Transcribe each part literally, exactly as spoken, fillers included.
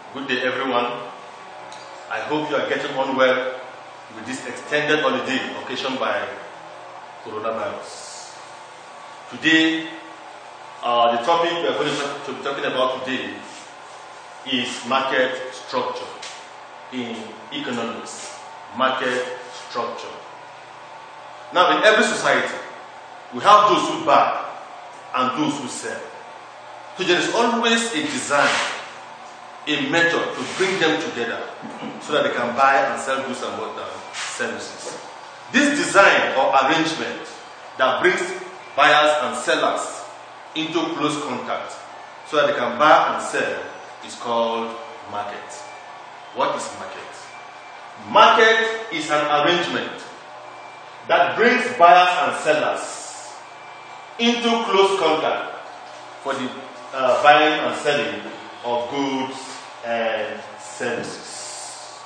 Good day, everyone. I hope you are getting on well with this extended holiday occasioned by coronavirus. Today, uh, the topic we are going to be talking about today is market structure in economics. Market structure. Now, in every society, we have those who buy and those who sell. So there is always a design, a method to bring them together so that they can buy and sell goods and what services. This design or arrangement that brings buyers and sellers into close contact so that they can buy and sell is called market. What is market? Market is an arrangement that brings buyers and sellers into close contact for the uh, buying and selling of goods and services.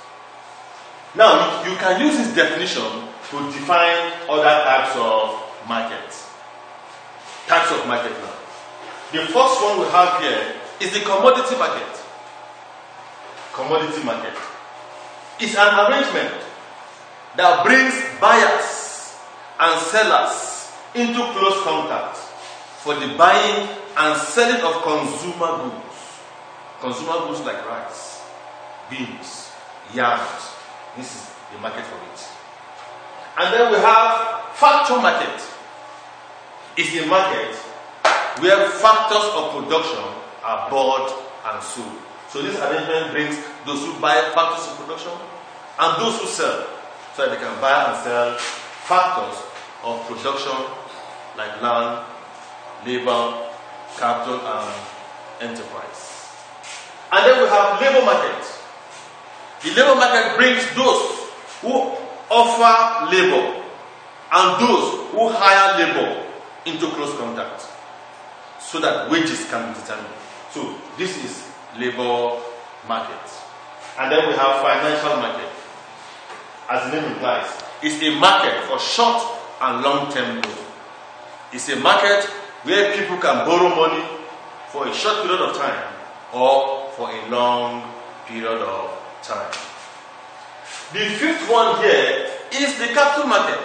Now, you can use this definition to define other types of market. Types of market now. The first one we have here is the commodity market. Commodity market is an arrangement that brings buyers and sellers into close contact for the buying and selling of consumer goods. Consumer goods like rice, beans, yams. This is the market for it. And then we have factor market. It's a market where factors of production are bought and sold. So this arrangement brings those who buy factors of production and those who sell, so that they can buy and sell factors of production like land, labor, capital, and enterprise. And then we have labor market. The labor market brings those who offer labor and those who hire labor into close contact so that wages can be determined. So this is labor market. And then we have financial market. As the name implies, it's a market for short and long-term loan. It's a market where people can borrow money for a short period of time or for a long period of time. The fifth one here is the capital market.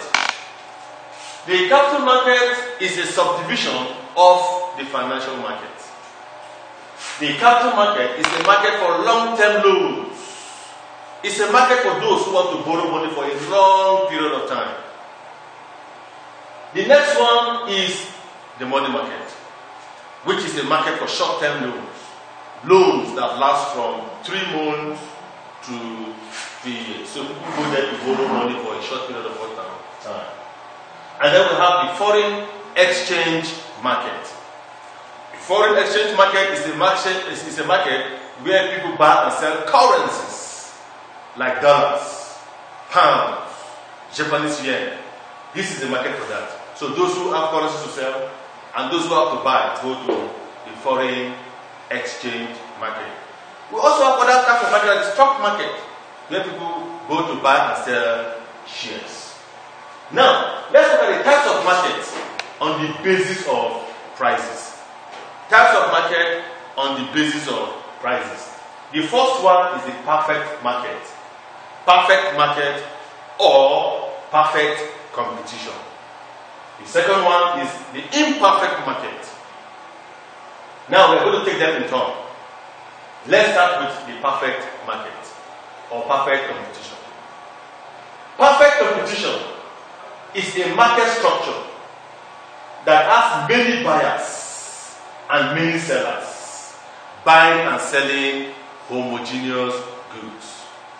The capital market is a subdivision of the financial market. The capital market is a market for long-term loans. It's a market for those who want to borrow money for a long period of time. The next one is the money market, which is a market for short-term loans. Loans that last from three months to three years. So people go there to borrow money for a short period of time. And then we have the foreign exchange market. The foreign exchange market is a market, is a market where people buy and sell currencies like dollars, pounds, Japanese yen. This is the market for that. So those who have currencies to sell and those who have to buy go to the foreign exchange market. We also have other types of market like the stock market, where people go to buy and sell shares. Now, let's look at the types of markets on the basis of prices. Types of market on the basis of prices. The first one is the perfect market. Perfect market or perfect competition. The second one is the imperfect market. Now we are going to take them in turn. Let's start with the perfect market or perfect competition. Perfect competition is a market structure that has many buyers and many sellers buying and selling homogeneous goods.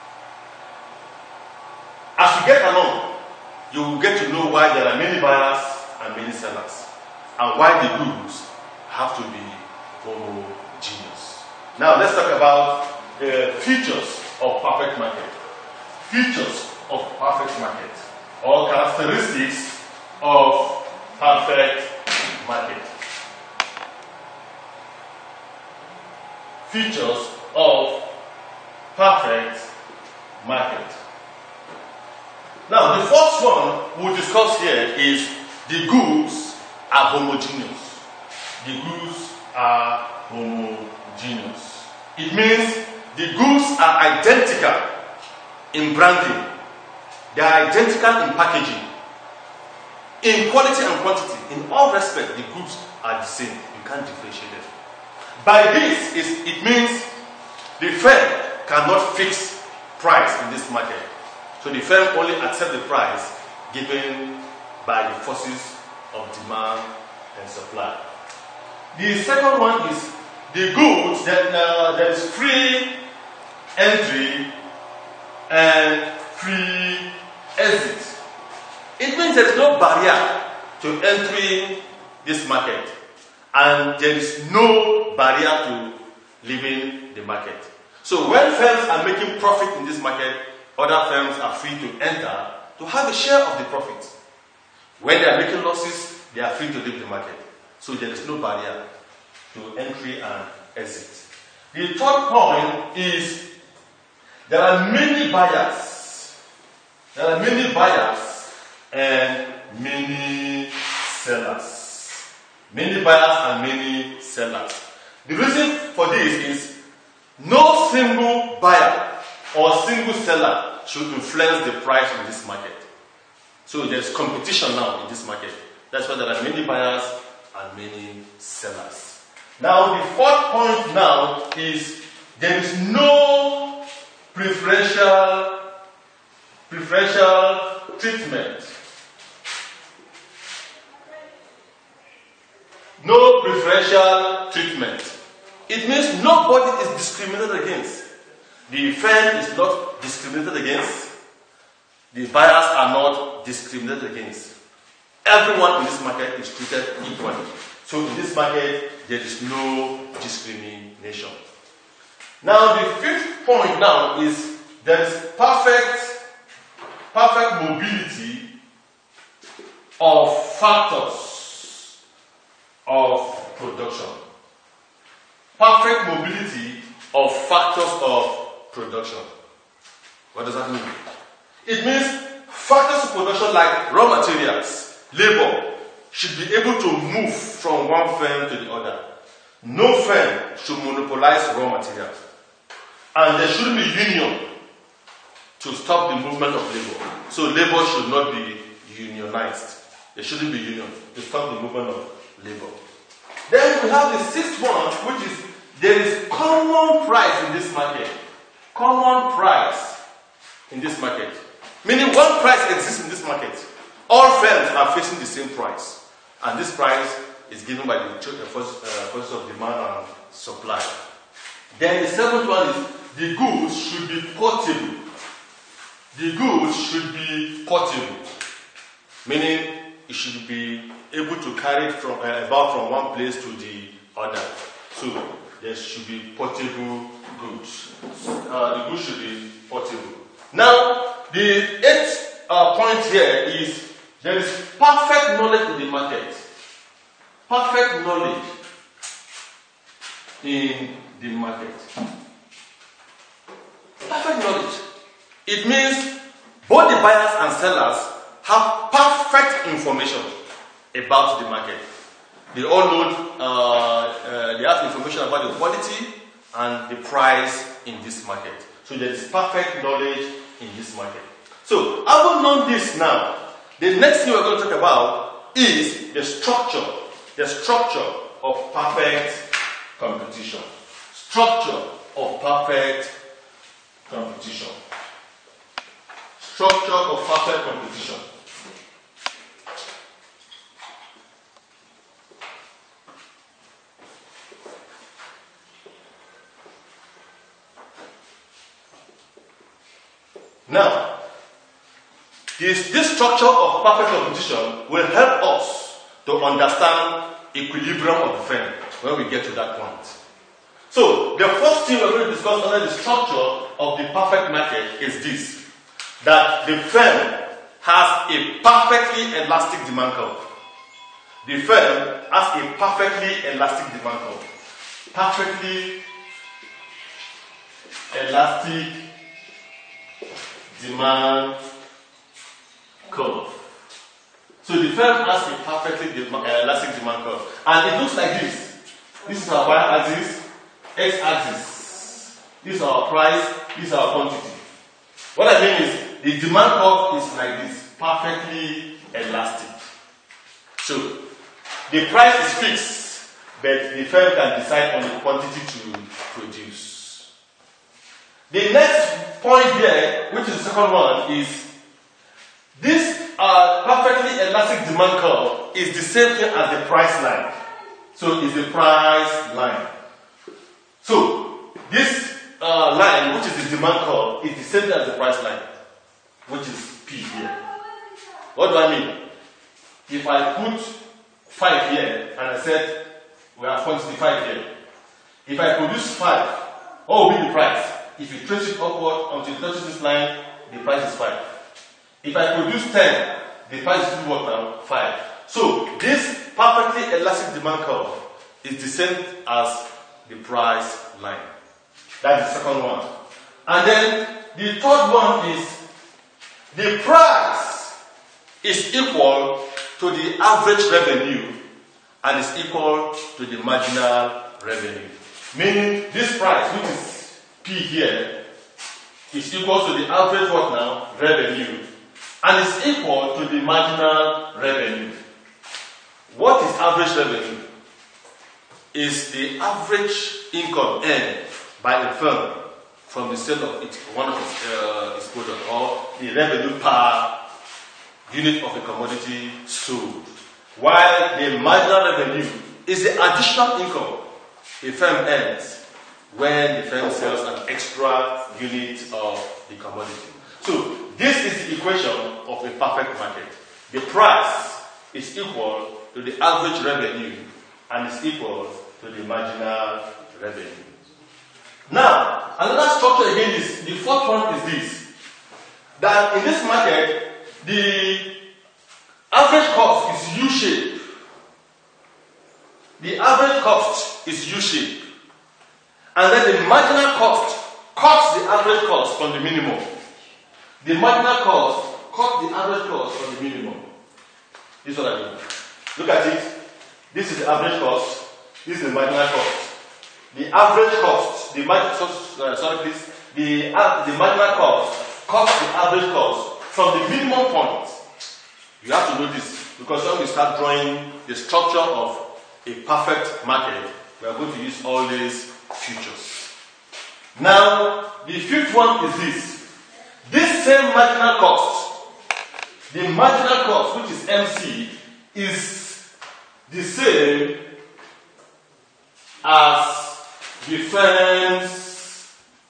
As you get along, you will get to know why there are many buyers and many sellers and why the goods have to be homogeneous. Now let's talk about the features of perfect market. Features of perfect market or characteristics of perfect market. Features of perfect market. Now the first one we'll discuss here is the goods are homogeneous. The goods are homogeneous. It means the goods are identical in branding, they are identical in packaging, in quality and quantity, in all respects, the goods are the same. You can't differentiate them. By this, it means the firm cannot fix price in this market. So the firm only accepts the price given by the forces of demand and supply. The second one is the goods that uh, there is free entry and free exit. It means there is no barrier to entering this market, and there is no barrier to leaving the market. So when firms are making profit in this market, other firms are free to enter to have a share of the profit. When they are making losses, they are free to leave the market. So there is no barrier to entry and exit. The third point is there are many buyers. There are many buyers and many sellers. Many buyers and many sellers. The reason for this is no single buyer or single seller should influence the price in this market. So there's competition now in this market. That's why there are many buyers and many sellers. Now the fourth point now is there is no preferential preferential treatment. No preferential treatment. It means nobody is discriminated against. The firm is not discriminated against. The buyers are not discriminated against. Everyone in this market is treated equally. So in this market, there is no discrimination. Now the fifth point now is there is perfect, perfect mobility of factors of production. Perfect mobility of factors of production. What does that mean? It means factors of production like raw materials, labor, should be able to move from one firm to the other. No firm should monopolize raw materials. And there shouldn't be union to stop the movement of labor. So labor should not be unionized. There shouldn't be union to stop the movement of labor. Then we have the sixth one, which is there is common price in this market. Common price in this market. Meaning one price exists in this market. All firms are facing the same price. And this price is given by the forces of demand and supply. Then the seventh one is the goods should be portable. The goods should be portable. Meaning it should be able to carry it from, uh, about from one place to the other. So there should be portable goods. Uh, the goods should be portable. Now, the eighth uh, point here is there is perfect knowledge in the market. Perfect knowledge in the market. Perfect knowledge. It means both the buyers and sellers have perfect information about the market. They all know, uh, uh, they have information about the quality and the price in this market. So there is perfect knowledge in this market. So, having known this now, the next thing we're going to talk about is the structure, the structure of perfect competition. Structure of perfect competition. Structure of perfect competition. Now, this, this structure of perfect competition will help us to understand equilibrium of the firm when we get to that point. So, the first thing we're going to discuss under the structure of the perfect market is this, that the firm has a perfectly elastic demand curve. The firm has a perfectly elastic demand curve. Perfectly elastic demand curve. So the firm has a perfectly de uh, elastic demand curve. And it looks like this. This is our y-axis, x-axis This is our price, this is our quantity. What I mean is, the demand curve is like this, perfectly elastic. So, the price is fixed, but the firm can decide on the quantity to produce. The next point here, which is the second one, is this uh, perfectly elastic demand curve is the same thing as the price line. So, it's the price line. So, this uh, line, which is the demand curve, is the same thing as the price line, which is P here. What do I mean? If I put five here, and I said, we have quantity five here. If I produce five, what will be the price? If you trace it upward until it touches this line, the price is five. If I produce ten, the price is what now? five. So, this perfectly elastic demand curve is the same as the price line. That's the second one. And then, the third one is, the price is equal to the average revenue and is equal to the marginal revenue. Meaning, this price, which is P here, is equal to the average what now? Revenue. And is equal to the marginal revenue. What is average revenue? Is the average income earned by a firm from the sale of its, one of its, uh, its products, or the revenue per unit of a commodity sold. While the marginal revenue is the additional income a firm earns when the firm sells an extra unit of the commodity. So, this is the equation of a perfect market. The price is equal to the average revenue and is equal to the marginal revenue. Now, another structure again is, the fourth one is this, that in this market, the average cost is U-shaped. The average cost is U-shaped. And then the marginal cost cuts the average cost from the minimum. The marginal cost cuts the average cost from the minimum. This is what I mean. Look at it. This is the average cost. This is the marginal cost. The average cost, the marginal, uh, sorry please, the, uh, the marginal cost cuts the average cost from the minimum point. You have to know this, because when we start drawing the structure of a perfect market, we are going to use all these futures. Now, the fifth one is this. This same marginal cost, the marginal cost, which is M C, is the same as the firm's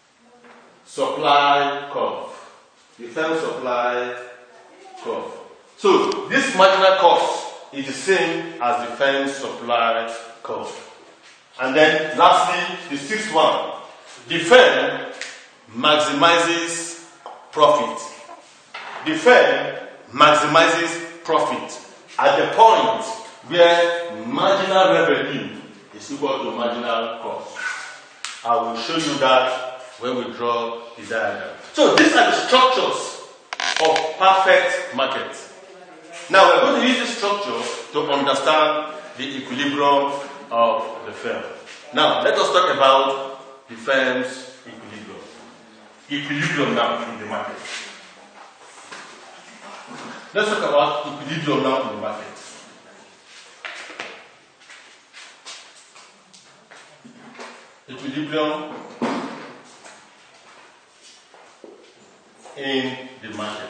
supply curve. The firm's supply curve. So, this marginal cost is the same as the firm's supply curve. And then, lastly, the sixth one. The firm maximizes profit. The firm maximizes profit at the point where marginal revenue is equal to marginal cost. I will show you that when we draw the diagram. So, these are the structures of perfect markets. Now, we're going to use this structure to understand the equilibrium of the firm. Now, let us talk about the firm's equilibrium. Equilibrium now in the market. Let's talk about equilibrium now in the market. Equilibrium in the market.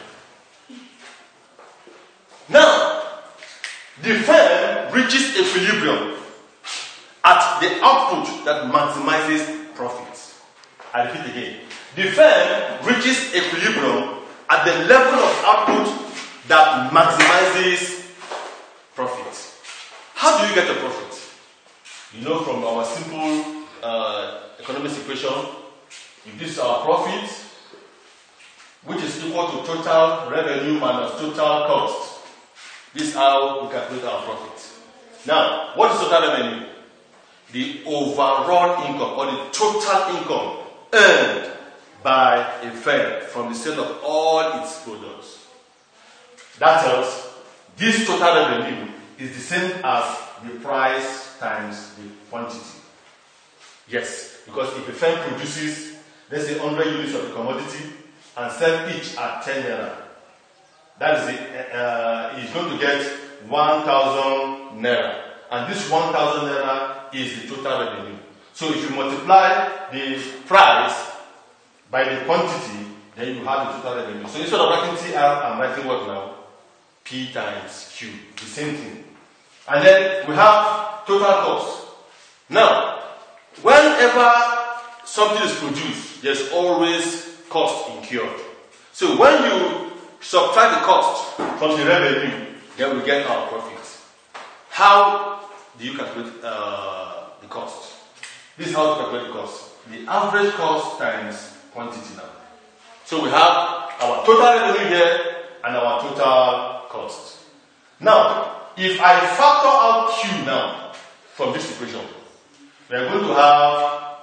Now, the firm reaches equilibrium at the output that maximizes profits. I repeat again. The firm reaches equilibrium at the level of output that maximizes profit. How do you get a profit? You know, from our simple uh, economics equation, if this is our profit, which is equal to total revenue minus total cost, this is how we calculate our profit. Now, what is total revenue? The overall income, or the total income earned by a firm from the sale of all its products. That tells this total revenue is the same as the price times the quantity. Yes, because if a firm produces let's say one hundred units of the commodity, and sell each at ten naira. That is it. Uh, he's going to get one thousand naira. And this one thousand naira is the total revenue. So if you multiply the price by the quantity, then you have the total revenue. So instead of writing T R, I'm writing what now? P times Q. The same thing. And then we have total cost. Now, whenever something is produced, there's always cost incurred. So when you subtract the cost from the revenue, then we get our profit. How do you calculate uh, the cost? This is how to calculate the cost. The average cost times quantity now. So we have our total revenue here and our total cost. Now, if I factor out Q now from this equation, we are going to have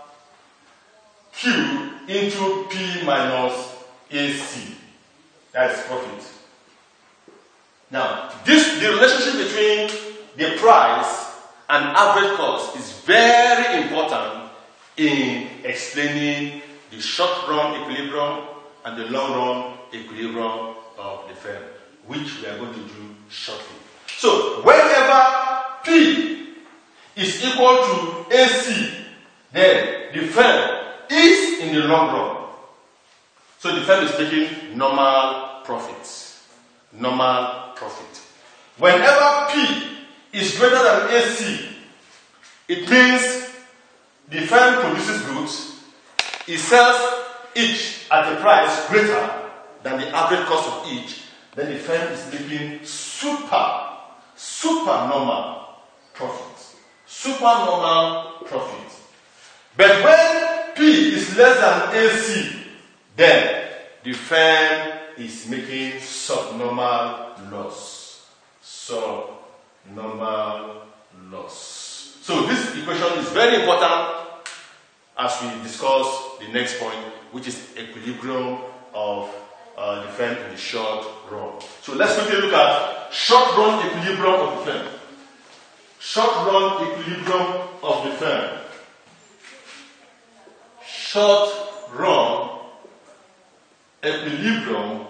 Q into P minus A C. That is profit. Now, this the relationship between the price and average cost is very important in explaining the short-run equilibrium and the long-run equilibrium of the firm, which we are going to do shortly. So, whenever P is equal to A C, then the firm is in the long run. So the firm is making normal profits. Normal profit. Whenever P is greater than A C, it means the firm produces goods, it sells each at a price greater than the average cost of each, then the firm is making super, super normal profit. Super normal profit. But when P is less than A C, then the firm is making subnormal loss. Subnormal loss. So this equation is very important as we discuss the next point, which is equilibrium of uh, the firm in the short run. So let's quickly look at short run equilibrium of the firm. Short run equilibrium of the firm. Short run equilibrium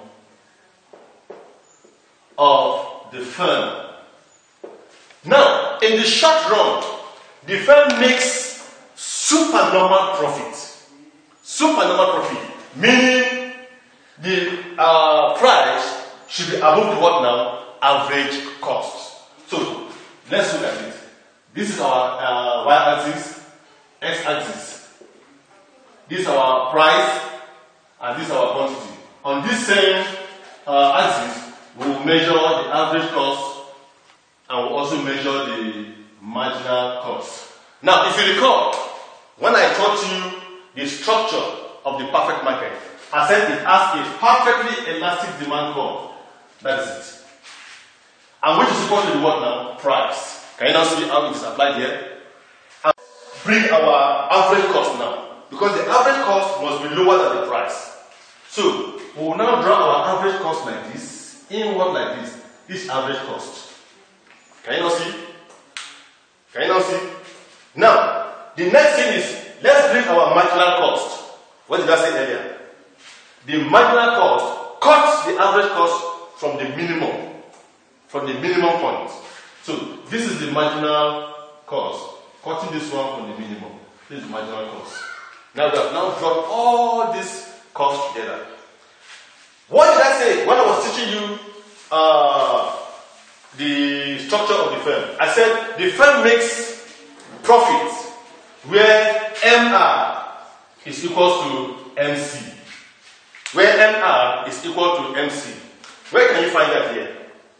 of the firm. Now, in the short run, the firm makes supernormal profit. Supernormal profit, meaning the uh, price should be above the what now? Average cost. So, let's look at it. This is our uh, y-axis, x-axis. This is our price, and this is our quantity. On this same uh, axis, we will measure the average cost, and we'll also measure the marginal cost. Now, if you recall, when I taught you the structure of the perfect market, I said it has a perfectly elastic demand curve. That is it. And which is equal to the what now? Price. Can you now see how it is applied here? And bring our average cost now. Because the average cost must be lower than the price. So, we will now draw our average cost like this, inward like this. This average cost. Can you now see? Can you now see? Now, the next thing is, let's bring our marginal cost. What did I say earlier? The marginal cost cuts the average cost from the minimum. From the minimum point. So, this is the marginal cost. Cutting this one from the minimum. This is the marginal cost. Now we have now brought all this cost together. What did I say when I was teaching you uh, the structure of the firm? I said the firm makes profits where M R is equal to M C. Where M R is equal to M C. Where can you find that here?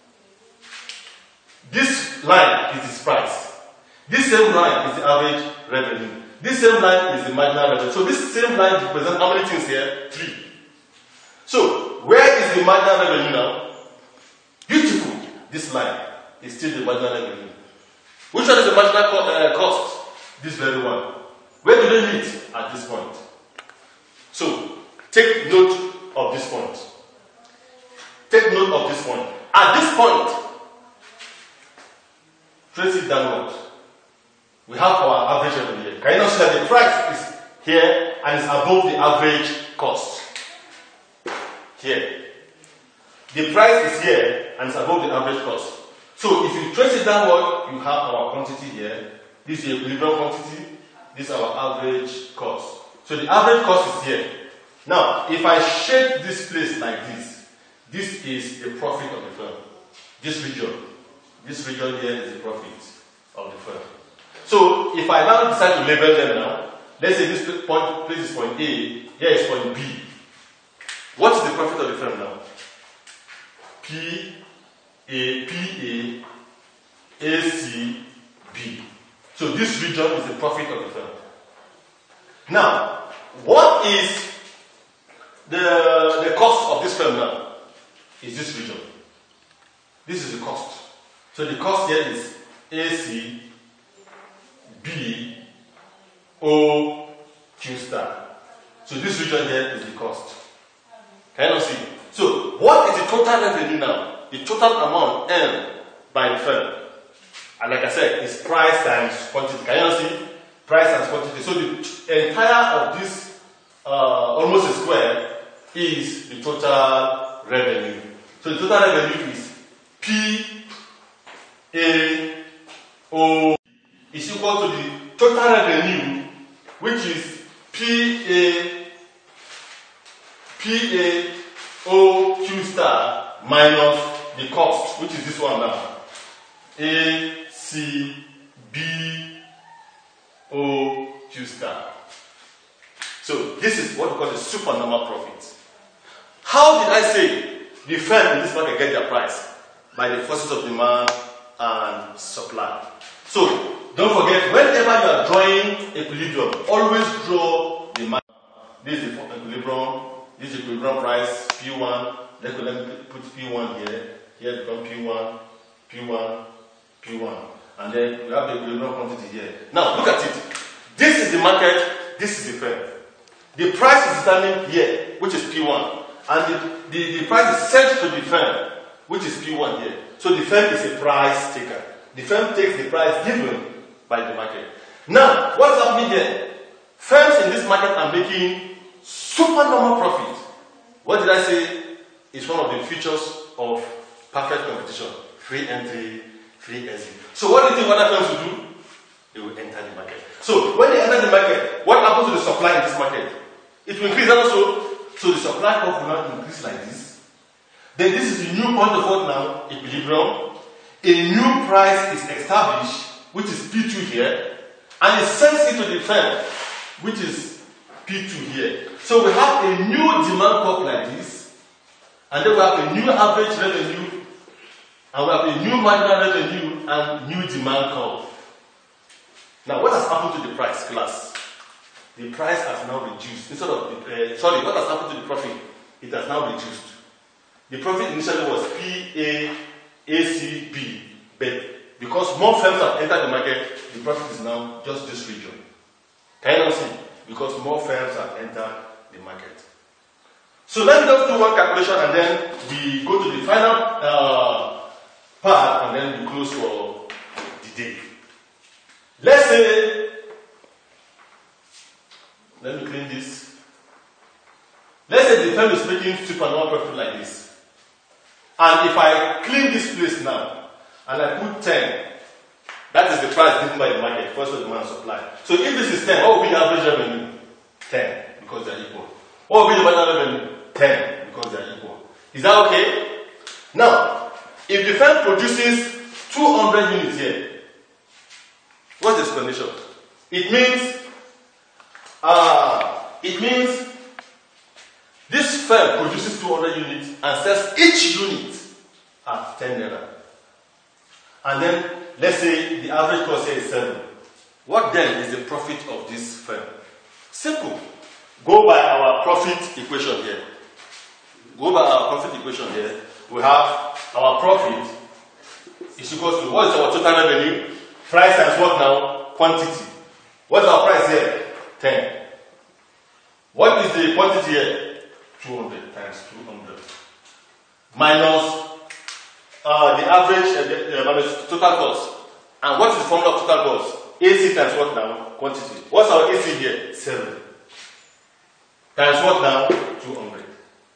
This line is the price. This same line is the average revenue. This same line is the marginal revenue. So this same line represents how many things here? Three. So where is the marginal revenue now? Beautiful. This line is still the marginal revenue. Which one is the marginal co uh, cost? This very one. Where do they meet? At this point. So take note of this point. Take note of this point. At this point, trace it downward. We have our average revenue here. Can you not see that the price is here and it's above the average cost. Here. The price is here and it's above the average cost. So if you trace it downward, you have our quantity here. This is the equilibrium quantity. This is our average cost. So the average cost is here. Now, if I shade this place like this, this is the profit of the firm. This region. This region here is the profit of the firm. So if I now decide to label them now, let's say this point, place is point A, here is point B. What is the profit of the firm now? P A, P A, A C, B. So this region is the profit of the firm. Now, what is the, the cost of this firm now? Is this region. This is the cost. So the cost here is A C, B, O, Q star. So this region here is the cost. Can you see? So what is the total revenue now? The total amount earned by the firm. And like I said, it's price times quantity. Can you see? Price times quantity. So the entire of this uh, almost a square is the total revenue. So the total revenue is P A O is equal to the total revenue, which is P A P A O Q star minus the cost, which is this one now. A C B O Q star. So this is what we call the supernormal profit. How did I say the firm in this market get their price? By the forces of demand and supply. So don't forget, whenever you are drawing equilibrium, always draw the market. This is the equilibrium, this is the equilibrium price, P one. Let's put P one here. Here become P one, P one, P one. And then we have the equilibrium quantity here. Now look at it. This is the market, this is the firm. The price is determined here, which is P one. And the, the, the price is sent to the firm, which is P one here. So the firm is a price taker. The firm takes the price given by the market. Now, what is happening here? Firms in this market are making supernormal profit. What did I say is one of the features of perfect competition? Free entry, free exit. So what do you think other firms will do? They will enter the market. So when they enter the market, what happens to the supply in this market? It will increase also. So the supply curve will not increase like this. Then this is the new point of what now? Equilibrium. A new price is established, which is P two here, and it sends it to the firm, which is P two here. So we have a new demand curve like this, and then we have a new average revenue, and we have a new marginal revenue and new demand curve. Now, what has happened to the price class? The price has now reduced. Instead of, the, uh, sorry, what has happened to the profit? It has now reduced. The profit initially was P A A C B, but because more firms have entered the market, the profit is now just this region. Can you see? Because more firms have entered the market. So let me just do one calculation and then we go to the final uh, part and then we close for the day. Let's say, let me clean this. Let's say the firm is making supernormal profit like this. And if I clean this place now, and I put ten, that is the price given by the market, first of demand and supply. So if this is ten, what will be the average revenue? ten, because they are equal. What will be the marginal revenue? ten, because they are equal. Is that okay? Now, if the firm produces two hundred units here, what's the explanation? It means, uh, it means this firm produces two hundred units and sells each unit at ten naira. And then, let's say the average cost here is seven. What then is the profit of this firm? Simple. Go by our profit equation here. Go by our profit equation here. We have our profit is equal to, what is our total revenue? Price times what now? Quantity. What's our price here? ten. What is the quantity here? two hundred times two hundred. Minus uh, the average, uh, the, uh, minus total cost. And what is the formula of total cost? A C times what now? Quantity. What's our A C here? seven. times what now? two hundred.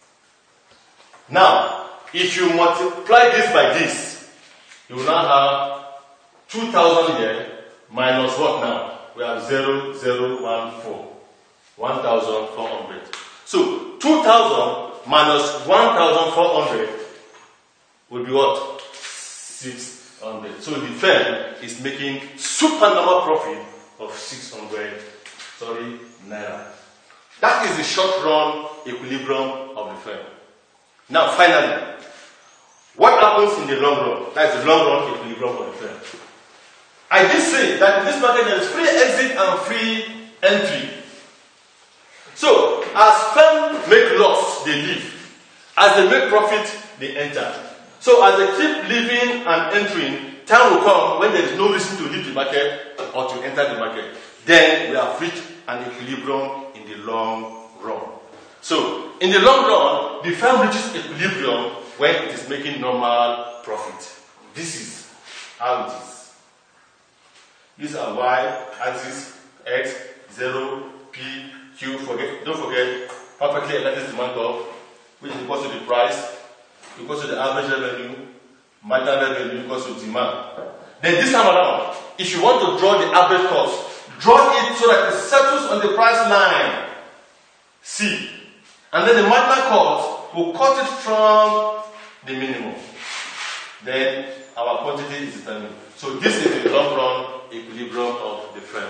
Now, if you multiply this by this, you will now have two thousand here minus what now? We have zero, zero, one, four. one thousand four hundred. So, two thousand minus one thousand four hundred will be what? six hundred. So, the firm is making supernormal profit of six hundred, sorry, naira. That is the short run equilibrium of the firm. Now, finally, what happens in the long run? That is the long run equilibrium of the firm. I did say that in this market there is free exit and free entry. So, as firms make loss, they leave. As they make profit, they enter. So, as they keep leaving and entering, time will come when there is no reason to leave the market or to enter the market. Then we have reached an equilibrium in the long run. So, in the long run, the firm reaches equilibrium when it is making normal profit. This is how it is. These are Y, axis, X, zero, P, Q. Forget, don't forget, perfectly elastic demand curve, which is equal to the price, equal to the average revenue, marginal revenue equals to demand. Then this time around, if you want to draw the average cost, draw it so that it settles on the price line, C. And then the marginal cost will cut it from the minimum. Then our quantity is determined. So this is the long run equilibrium of the firm.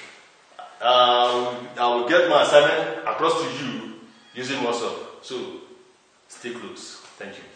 Um, I will get my assignment across to you using WhatsApp. So stay close. Thank you.